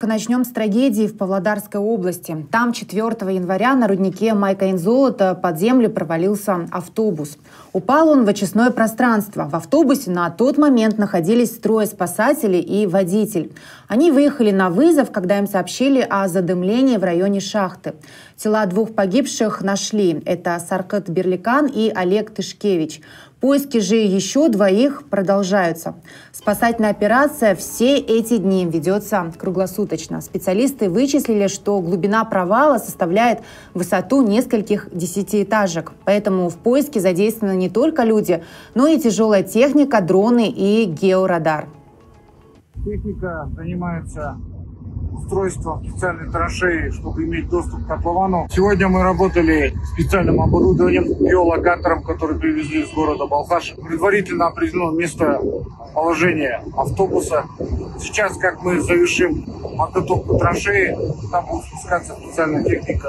начнем с трагедии в Павлодарской области. Там 4 января на руднике Майкаин-золото под землю провалился автобус. Упал он в очистное пространство. В автобусе на тот момент находились трое спасателей и водитель. Они выехали на вызов, когда им сообщили о задымлении в районе шахты. Тела 2 погибших нашли. Это Саркат Берликан и Олег Тышкевич. Поиски же еще 2 продолжаются. Спасательная операция все эти дни ведется круглосуточно. Специалисты вычислили, что глубина провала составляет высоту нескольких десятиэтажек. Поэтому в поиске задействованы не только люди, но и тяжелая техника, дроны и георадар. Техника занимается устройством специальной траншеи, чтобы иметь доступ к котловану. Сегодня мы работали специальным оборудованием, геолокатором, который привезли из города Балхаш. Предварительно определено местоположение автобуса. Сейчас, как мы завершим подготовку траншеи, там будет спускаться специальная техника.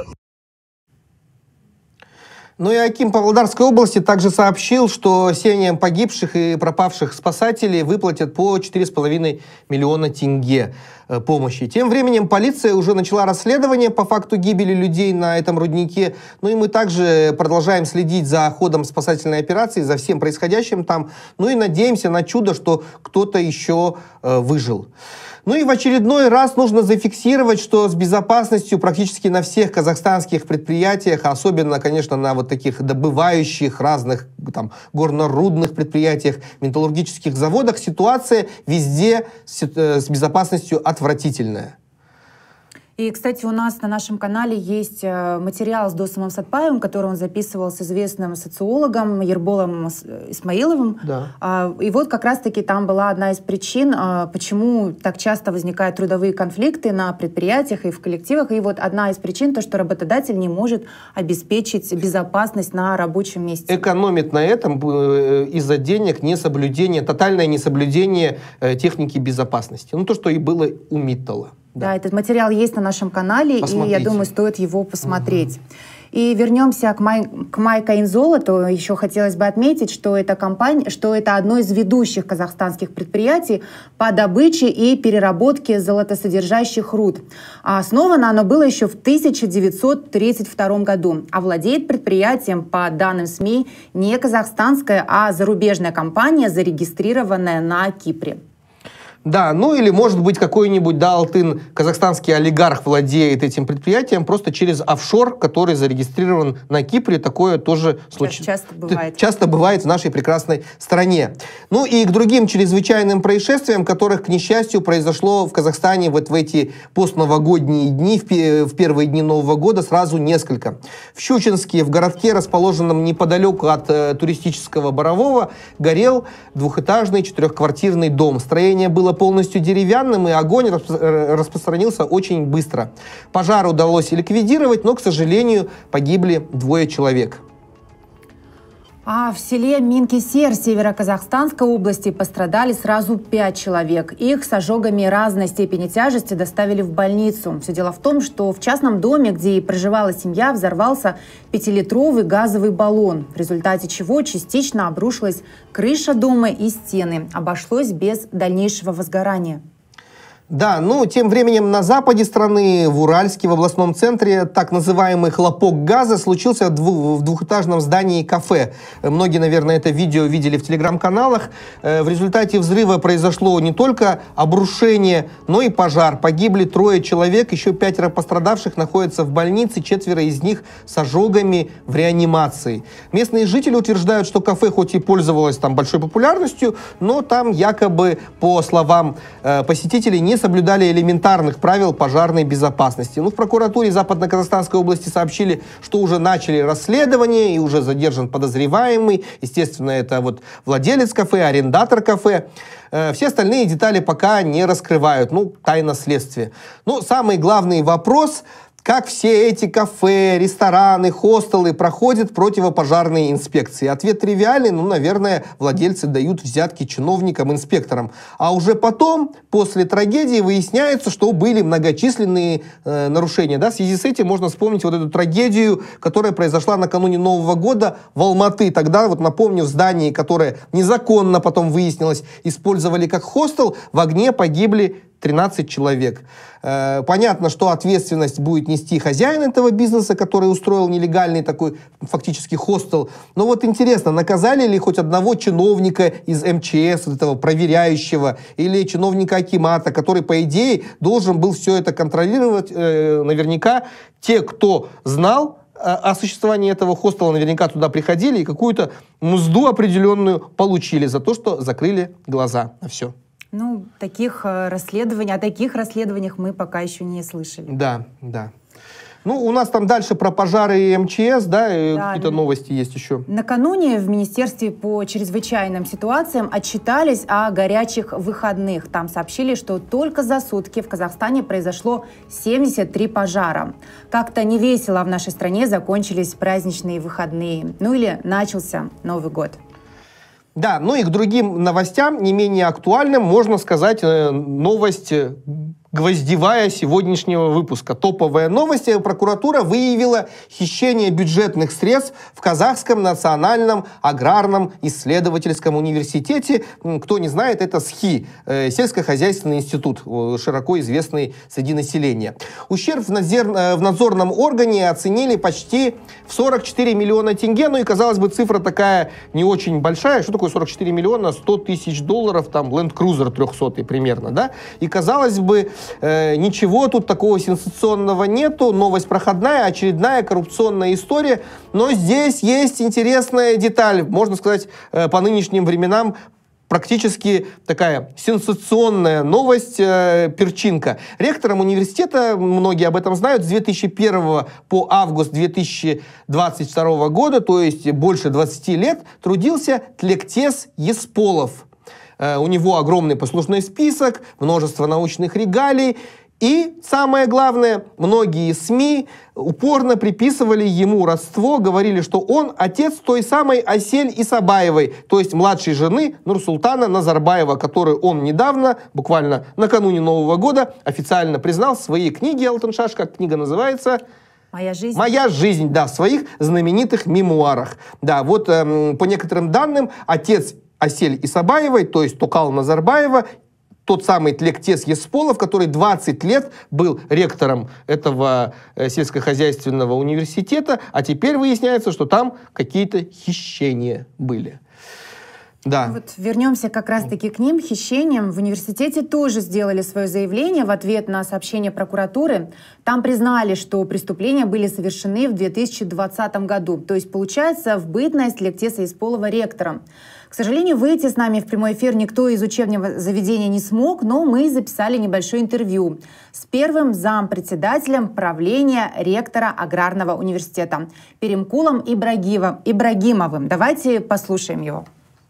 Ну и Аким Павлодарской области также сообщил, что семьям погибших и пропавших спасателей выплатят по 4,5 миллиона тенге помощи. Тем временем полиция уже начала расследование по факту гибели людей на этом руднике. Ну и мы также продолжаем следить за ходом спасательной операции, за всем происходящим там. Ну и надеемся на чудо, что кто-то еще выжил. Ну и в очередной раз нужно зафиксировать, что с безопасностью практически на всех казахстанских предприятиях, особенно, конечно, на вот таких добывающих разных там горно-рудных предприятиях, металлургических заводах, ситуация везде с безопасностью отвратительная. И, кстати, у нас на нашем канале есть материал с Досымом Сатпаевым, который он записывал с известным социологом Ерболом Исмаиловым. Да. И вот как раз-таки там была одна из причин, почему так часто возникают трудовые конфликты на предприятиях и в коллективах. И вот одна из причин, то, что работодатель не может обеспечить безопасность на рабочем месте. Экономит на этом из-за денег, несоблюдение, тотальное несоблюдение техники безопасности. Ну, то, что и было у Миттала. Да, этот материал есть на нашем канале, и я думаю, стоит его посмотреть. И вернемся к Майкаин-золоту. Еще хотелось бы отметить, что это одно из ведущих казахстанских предприятий по добыче и переработке золотосодержащих руд. А основано оно было еще в 1932 году. А владеет предприятием, по данным СМИ, не казахстанская, а зарубежная компания, зарегистрированная на Кипре. Да, ну или может быть какой-нибудь Алтын, казахстанский олигарх владеет этим предприятием просто через офшор, который зарегистрирован на Кипре. Такое тоже часто бывает в нашей прекрасной стране. Ну и к другим чрезвычайным происшествиям, которых, к несчастью, произошло в Казахстане вот в эти постновогодние дни, в первые дни Нового года, сразу несколько. В Щучинске, в городке, расположенном неподалеку от туристического Борового, горел двухэтажный 4-квартирный дом. Строение было полностью деревянным, и огонь распространился очень быстро. Пожар удалось ликвидировать, но, к сожалению, погибли 2 человек. А в селе Минкисер Северо-Казахстанской области пострадали сразу 5 человек. Их с ожогами разной степени тяжести доставили в больницу. Все дело в том, что в частном доме, где и проживала семья, взорвался 5-литровый газовый баллон, в результате чего частично обрушилась крыша дома и стены. Обошлось без дальнейшего возгорания. Да, ну, тем временем на западе страны, в Уральске, в областном центре, так называемый хлопок газа случился в двухэтажном здании кафе. Многие, наверное, это видео видели в телеграм-каналах. В результате взрыва произошло не только обрушение, но и пожар. Погибли 3 человек, еще 5 пострадавших находятся в больнице, 4 из них с ожогами в реанимации. Местные жители утверждают, что кафе хоть и пользовалось там большой популярностью, но там якобы, по словам посетителей, не соблюдали элементарных правил пожарной безопасности. Ну, в прокуратуре Западно-Казахстанской области сообщили, что уже начали расследование и уже задержан подозреваемый. Естественно, это вот владелец кафе, арендатор кафе. Все остальные детали пока не раскрывают. Ну, тайна следствия. Но самый главный вопрос: как все эти кафе, рестораны, хостелы проходят противопожарные инспекции? Ответ тривиальный, ну, наверное, владельцы дают взятки чиновникам, инспекторам. А уже потом, после трагедии, выясняется, что были многочисленные нарушения. Да? В связи с этим можно вспомнить вот эту трагедию, которая произошла накануне Нового года в Алматы. Тогда, вот напомню, в здании, которое незаконно потом выяснилось, использовали как хостел, в огне погибли 13 человек. Понятно, что ответственность будет нести хозяин этого бизнеса, который устроил нелегальный такой фактически хостел. Но вот интересно, наказали ли хоть одного чиновника из МЧС, этого проверяющего, или чиновника акимата, который, по идее, должен был все это контролировать? Наверняка те, кто знал о существовании этого хостела, наверняка туда приходили и какую-то мзду определенную получили за то, что закрыли глаза на все. Ну, о таких расследованиях мы пока еще не слышали. Да, да. Ну, у нас там дальше про пожары и МЧС, да, какие-то новости есть еще. Накануне в Министерстве по чрезвычайным ситуациям отчитались о горячих выходных. Там сообщили, что только за сутки в Казахстане произошло 73 пожара. Как-то невесело в нашей стране закончились праздничные выходные. Ну или начался Новый год. Да, ну и к другим новостям, не менее актуальным, можно сказать, новость гвоздевая сегодняшнего выпуска. Топовая новость. Прокуратура выявила хищение бюджетных средств в Казахском национальном аграрном исследовательском университете. Кто не знает, это СХИ, сельскохозяйственный институт, широко известный среди населения. Ущерб в надзорном органе оценили почти в 44 миллиона тенге. Ну и, казалось бы, цифра такая не очень большая. Что такое 44 миллиона? 100 тысяч долларов, там, Land Cruiser 300 примерно, да? И, казалось бы, ничего тут такого сенсационного нету, новость проходная, очередная коррупционная история, но здесь есть интересная деталь, можно сказать, по нынешним временам практически такая сенсационная новость, перчинка. Ректором университета, многие об этом знают, с 2001 по август 2022 года, то есть больше 20 лет, трудился Тлектес Есполов. У него огромный послужной список, множество научных регалий. И, самое главное, многие СМИ упорно приписывали ему родство, говорили, что он отец той самой Асель Исабаевой, то есть младшей жены Нурсултана Назарбаева, которую он недавно, буквально накануне Нового года, официально признал в своей книге, Алтыншаш, как книга называется? «Моя жизнь». «Моя жизнь», да, в своих знаменитых мемуарах. Да, вот по некоторым данным, отец Асель Исабаевой, то есть Токал Назарбаева, тот самый Тлектес Есполов, который 20 лет был ректором этого сельскохозяйственного университета, а теперь выясняется, что там какие-то хищения были. Да. Вот вернемся как раз-таки к ним, хищениям. В университете тоже сделали свое заявление в ответ на сообщение прокуратуры. Там признали, что преступления были совершены в 2020 году. То есть, получается, в бытность Тлектеса Есполова ректором. К сожалению, выйти с нами в прямой эфир никто из учебного заведения не смог, но мы записали небольшое интервью с первым зампредседателем правления ректора Аграрного университета Перемкулом Ибрагимовым. Давайте послушаем его.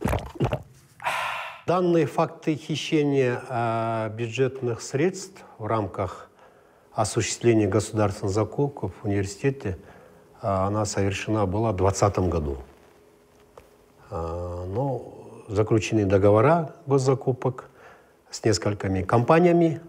Данные факты хищения бюджетных средств в рамках осуществления государственных закупок в университете, она совершена была в 2020 году. Но заключены договора госзакупок с несколькими компаниями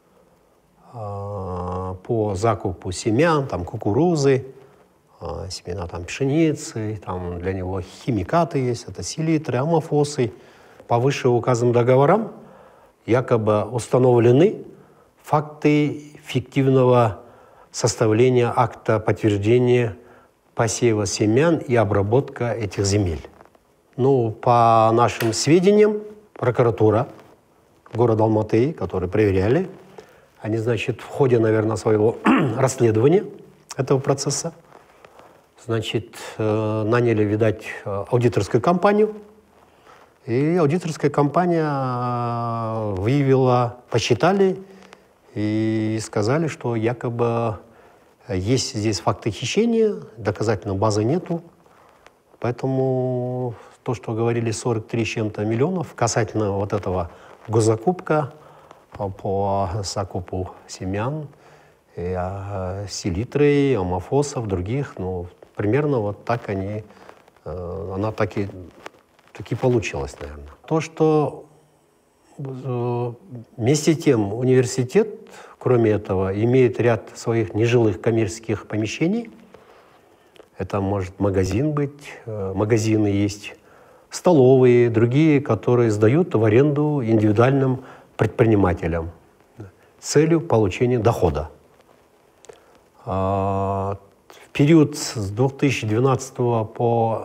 по закупу семян, там, кукурузы, семена там, пшеницы, там для него химикаты есть, это селитры, амофосы. По вышеуказанным договорам якобы установлены факты фиктивного составления акта подтверждения посева семян и обработка этих земель. Ну, по нашим сведениям, прокуратура города Алматы, которые проверяли, они, значит, в ходе, наверное, своего расследования этого процесса, значит, наняли, видать, аудиторскую компанию, и аудиторская компания выявила, посчитали и сказали, что якобы есть здесь факты хищения, доказательной базы нету, поэтому то, что говорили 43 с чем-то миллионов касательно вот этого госзакупка по закупу семян, селитры, амофосов, других, ну, примерно вот так она так и получилась, наверное. То, что вместе с тем университет, кроме этого, имеет ряд своих нежилых коммерческих помещений. Это может магазин быть, магазины есть, столовые, другие, которые сдают в аренду индивидуальным предпринимателям. целью получения дохода. В период с 2012 по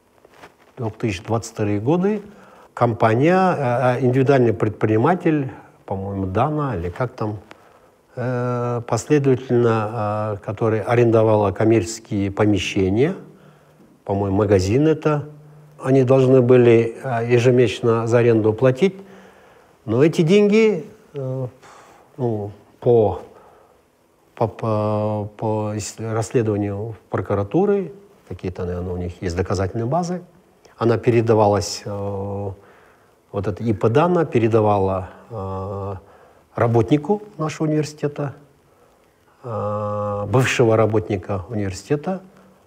2022 годы компания, индивидуальный предприниматель, по-моему, Дана, или как там, последовательно, который арендовала коммерческие помещения, по-моему, магазин это, они должны были ежемесячно за аренду платить, но эти деньги по расследованию прокуратуры, какие-то, наверное, у них есть доказательные базы, она передавалась, вот эта ИП Дана передавала работнику нашего университета, бывшего работника университета,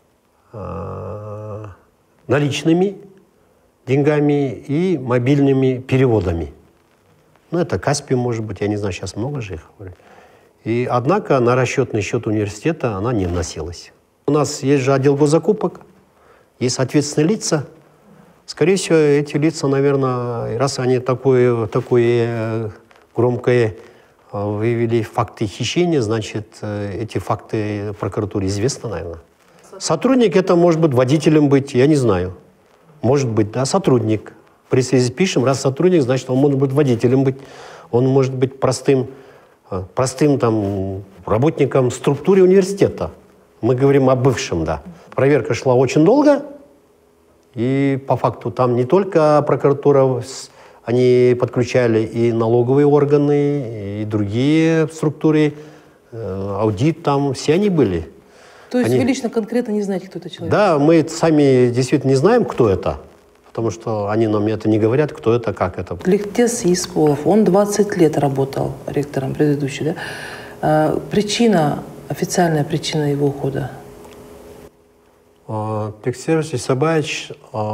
наличными деньгами и мобильными переводами. Ну, это Каспий, может быть, я не знаю, сейчас много же их. И, однако, на расчетный счет университета она не вносилась. У нас есть же отдел госзакупок, есть ответственные лица. Скорее всего, эти лица, наверное, раз они такое громкое выявили факты хищения, значит, эти факты прокуратуре известны, наверное. Сотрудник это может быть водителем быть, я не знаю. Может быть, да, сотрудник. При связи пишем, раз сотрудник, значит, он может быть водителем быть, он может быть простым там, работником структуры университета. Мы говорим о бывшем, да. Проверка шла очень долго, и по факту там не только прокуратура, они подключали и налоговые органы, и другие структуры, аудит там, все они были. То есть вы лично конкретно не знаете, кто это человек? Да, мы сами действительно не знаем, кто это, потому что они нам это не говорят, кто это, как это. Тлектес Есполов, он 20 лет работал ректором предыдущий, да? Причина, официальная причина его ухода? Тлектес Есабаевич,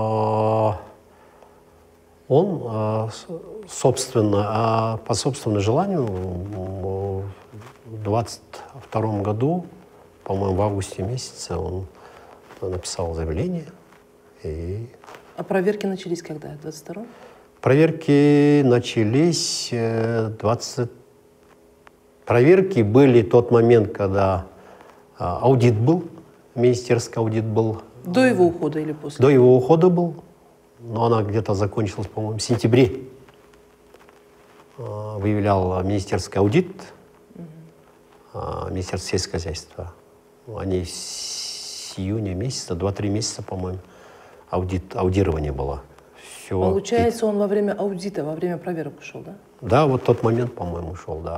он, собственно, по собственному желанию в 22 году, по-моему, в августе месяце он написал заявление. А проверки начались когда? В 22-м? Проверки начались Проверки были в тот момент, когда аудит был, министерский аудит был. До его ухода или после? До его ухода был. Но она где-то закончилась, по-моему, в сентябре. Выявлял министерский аудит, Министерство сельского хозяйства. Они с июня месяца, 2-3 месяца, по-моему, аудирование было. Все. Получается, он во время аудита, во время проверок ушел, да? Да, вот тот момент, по-моему, ушел, да.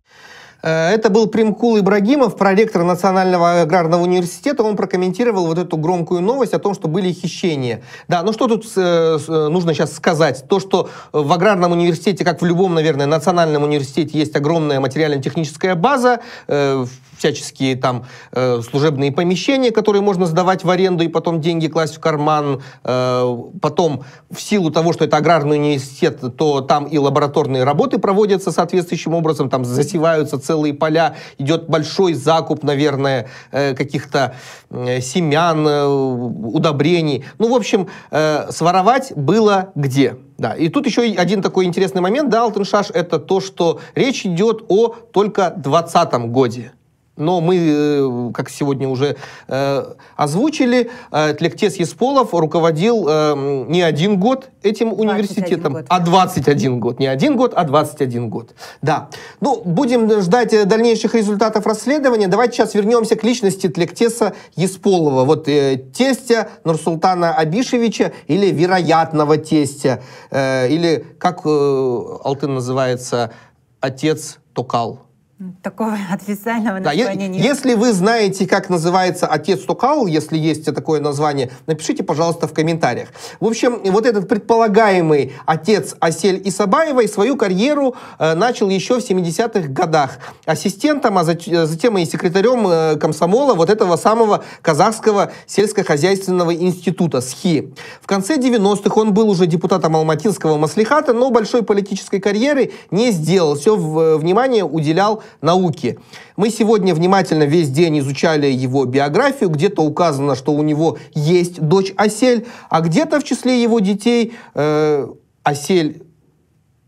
Это был Примкул Ибрагимов, проректор Национального аграрного университета. Он прокомментировал вот эту громкую новость о том, что были хищения. Да, ну что тут нужно сейчас сказать? То, что в аграрном университете, как в любом, наверное, национальном университете, есть огромная материально-техническая база, всяческие там служебные помещения, которые можно сдавать в аренду и потом деньги класть в карман. Потом, в силу того, что это аграрный университет, то там и лабораторные работы проводятся соответствующим образом, там засеваются целые поля, идет большой закуп, наверное, каких-то семян, удобрений. Ну, в общем, своровать было где. Да, и тут еще один такой интересный момент, да, Алтыншаш, это то, что речь идет о только 2020 годе. Но мы, как сегодня уже озвучили, Тлектес Есполов руководил не 1 год этим университетом, а 21 год. Не 1 год, а 21 год. Да. Ну, будем ждать дальнейших результатов расследования. Давайте сейчас вернемся к личности Тлектеса Есполова. Вот тестя Нурсултана Абишевича или вероятного тестя, или, как Алтын называется, отец Токал. Такого официального названия нет. Если вы знаете, как называется отец Токал, если есть такое название, напишите, пожалуйста, в комментариях. В общем, вот этот предполагаемый отец Асель Исабаевой свою карьеру начал еще в 70-х годах. Ассистентом, а затем и секретарем комсомола вот этого самого Казахского сельскохозяйственного института СХИ. В конце 90-х он был уже депутатом Алматинского маслихата, но большой политической карьеры не сделал. Все внимание уделял науки. Мы сегодня внимательно весь день изучали его биографию. Где-то указано, что у него есть дочь Асель, а где-то в числе его детей Асель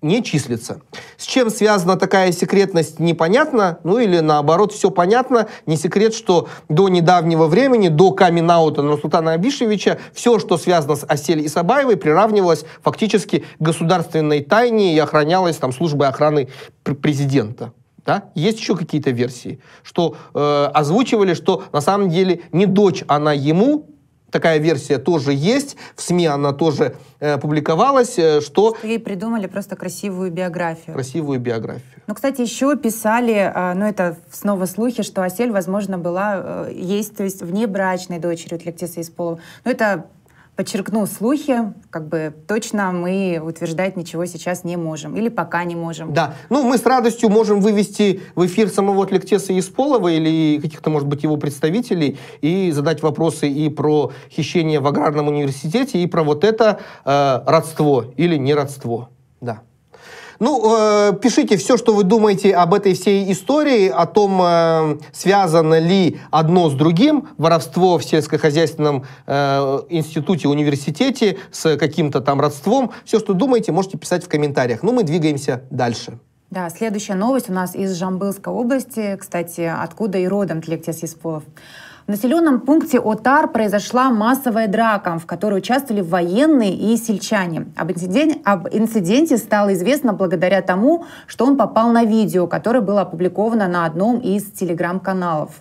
не числится. С чем связана такая секретность, непонятно. Ну или наоборот, все понятно. Не секрет, что до недавнего времени, до камин-аута Нурсултана Абишевича, все, что связано с Асель Исабаевой, приравнивалось фактически к государственной тайне и охранялось там службой охраны президента. Да? Есть еще какие-то версии, что озвучивали, что на самом деле не дочь она ему. Такая версия тоже есть, в СМИ она тоже публиковалась, что... Ей придумали просто красивую биографию. Красивую биографию. Ну, кстати, еще писали, ну, это снова слухи, что Асель, возможно, была, есть, то есть, внебрачной дочерью Тилектиса Есполова. Но это, подчеркну, слухи, как бы точно мы утверждать ничего сейчас не можем. Или пока не можем. Да, ну, мы с радостью можем вывести в эфир самого Тилектиса Есполова или каких-то, может быть, его представителей и задать вопросы и про хищение в аграрном университете, и про вот это родство или не родство. Да. Ну, пишите все, что вы думаете об этой всей истории, о том, связано ли одно с другим, воровство в сельскохозяйственном институте, университете с каким-то там родством. Все, что думаете, можете писать в комментариях. Ну, мы двигаемся дальше. Да, следующая новость у нас из Жамбылской области, кстати, откуда и родом Тилектис Есполов. В населенном пункте Отар произошла массовая драка, в которой участвовали военные и сельчане. Об инциденте стало известно благодаря тому, что он попал на видео, которое было опубликовано на одном из телеграм-каналов.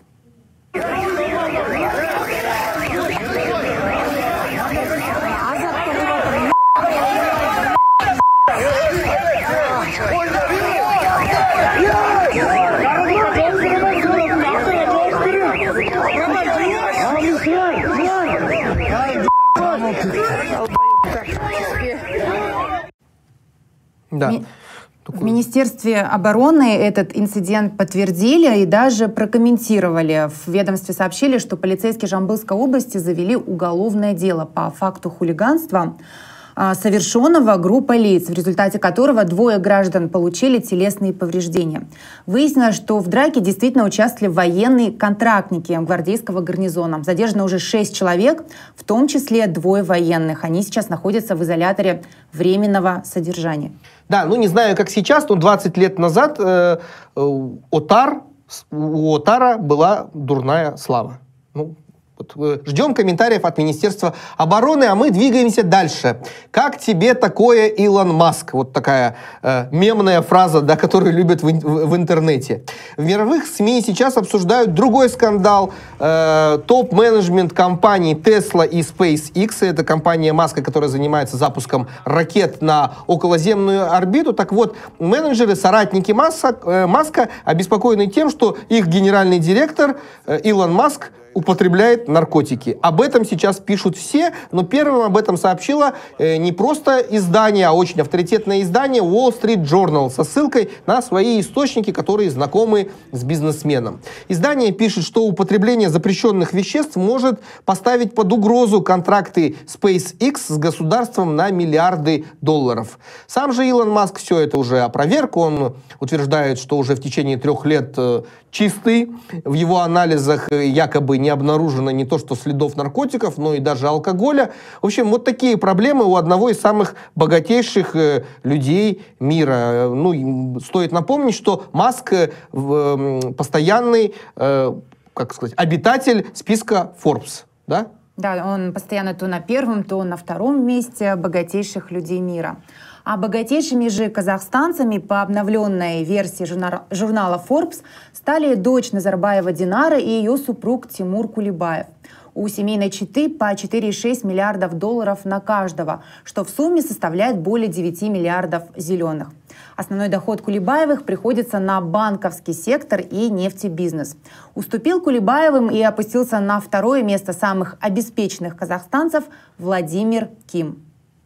Да. В Министерстве обороны этот инцидент подтвердили и даже прокомментировали. В ведомстве сообщили, что полицейские Жамбылской области завели уголовное дело по факту хулиганства, совершенного группой лиц, в результате которого 2 граждан получили телесные повреждения. Выяснилось, что в драке действительно участвовали военные контрактники гвардейского гарнизона. Задержано уже 6 человек, в том числе 2 военных. Они сейчас находятся в изоляторе временного содержания. Да, ну не знаю, как сейчас, но 20 лет назад у Отара была дурная слава. Ну, вот, ждем комментариев от Министерства обороны, а мы двигаемся дальше. Как тебе такое, Илон Маск? Вот такая мемная фраза, да, которую любят в интернете. В мировых СМИ сейчас обсуждают другой скандал. Топ-менеджмент компаний Tesla и SpaceX, это компания Маска, которая занимается запуском ракет на околоземную орбиту. Так вот, менеджеры, соратники Маска обеспокоены тем, что их генеральный директор Илон Маск употребляет наркотики. Об этом сейчас пишут все, но первым об этом сообщило не просто издание, а очень авторитетное издание Wall Street Journal со ссылкой на свои источники, которые знакомы с бизнесменом. Издание пишет, что употребление запрещенных веществ может поставить под угрозу контракты SpaceX с государством на миллиарды долларов. Сам же Илон Маск все это уже опроверг. Он утверждает, что уже в течение 3 лет чистый. В его анализах якобы не обнаружено не то что следов наркотиков, но и даже алкоголя. В общем, вот такие проблемы у одного из самых богатейших людей мира. Ну, стоит напомнить, что Маск постоянный, как сказать, обитатель списка Forbes, да? Да, он постоянно то на 1-м, то на 2-м месте богатейших людей мира. А богатейшими же казахстанцами по обновленной версии журнала Forbes стали дочь Назарбаева Динара и ее супруг Тимур Кулибаев. У семейной четы по 4,6 миллиардов долларов на каждого, что в сумме составляет более 9 миллиардов зеленых. Основной доход Кулибаевых приходится на банковский сектор и нефтебизнес. Уступил Кулибаевым и опустился на 2-е место самых обеспеченных казахстанцев Владимир Ким.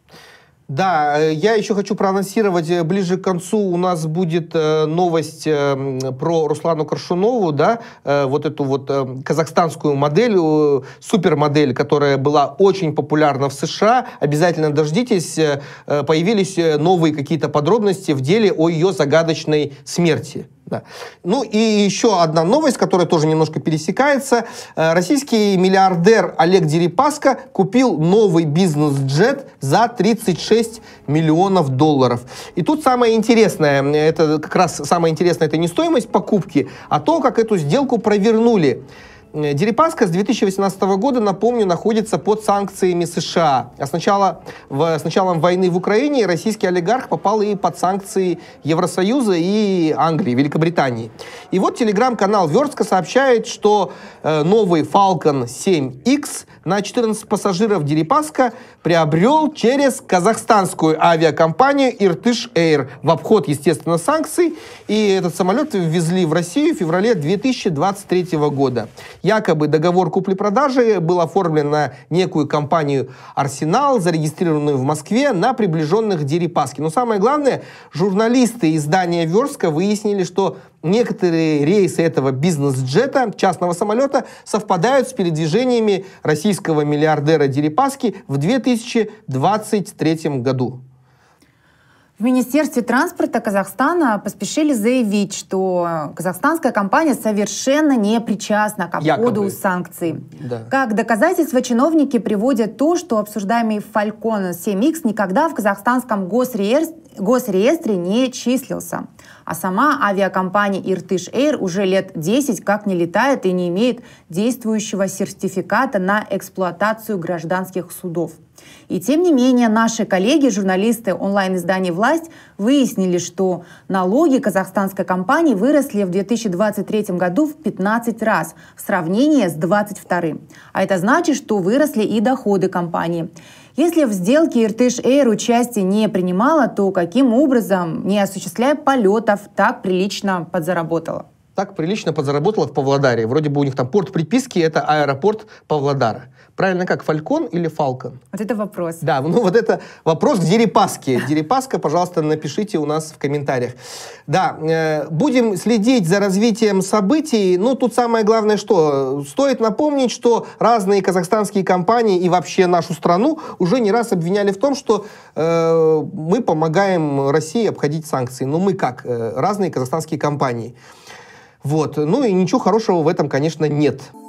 Да, я еще хочу проанонсировать, ближе к концу у нас будет новость про Руслану Коршунову, да, вот эту вот казахстанскую модель, супермодель, которая была очень популярна в США. Обязательно дождитесь, появились новые какие-то подробности в деле о ее загадочной смерти. Да. Ну и еще одна новость, которая тоже немножко пересекается. Российский миллиардер Олег Дерипаска купил новый бизнес-джет за 36 миллионов долларов. И тут самое интересное, это как раз самое интересное, это не стоимость покупки, а то, как эту сделку провернули. Дерипаска с 2018 года, напомню, находится под санкциями США. А с началом войны в Украине российский олигарх попал и под санкции Евросоюза и Англии, Великобритании. И вот телеграм-канал Верстка сообщает, что новый Falcon 7X на 14 пассажиров Дерипаска приобрел через казахстанскую авиакомпанию Irtysh Air в обход, естественно, санкций. И этот самолет ввезли в Россию в феврале 2023 года. Якобы договор купли-продажи был оформлен на некую компанию «Арсенал», зарегистрированную в Москве, на приближенных Дерипаски. Но самое главное, журналисты издания «Верстка» выяснили, что некоторые рейсы этого бизнес-джета, частного самолета, совпадают с передвижениями российского миллиардера Дерипаски в 2023 году. В Министерстве транспорта Казахстана поспешили заявить, что казахстанская компания совершенно не причастна к обходу санкций. Да. Как доказательство чиновники приводят то, что обсуждаемый Falcon 7X никогда в казахстанском госреестре не числился. А сама авиакомпания Irtysh Air уже лет 10 как не летает и не имеет действующего сертификата на эксплуатацию гражданских судов. И тем не менее, наши коллеги, журналисты онлайн-изданий «Власть» выяснили, что налоги казахстанской компании выросли в 2023 году в 15 раз в сравнении с 2022. А это значит, что выросли и доходы компании. Если в сделке Irtysh Air участие не принимала, то каким образом, не осуществляя полетов, так прилично подзаработала? Так прилично подзаработала в Павлодаре. Вроде бы у них там порт приписки, это аэропорт Павлодара. Правильно как, Falcon или Falcon? Вот это вопрос. Да, ну вот это вопрос к Дерипаске. Дерипаска, пожалуйста, напишите у нас в комментариях. Да, будем следить за развитием событий. Ну, тут самое главное, что стоит напомнить, что разные казахстанские компании и вообще нашу страну уже не раз обвиняли в том, что мы помогаем России обходить санкции. Ну, мы как? Разные казахстанские компании. Вот. Ну и ничего хорошего в этом, конечно, нет.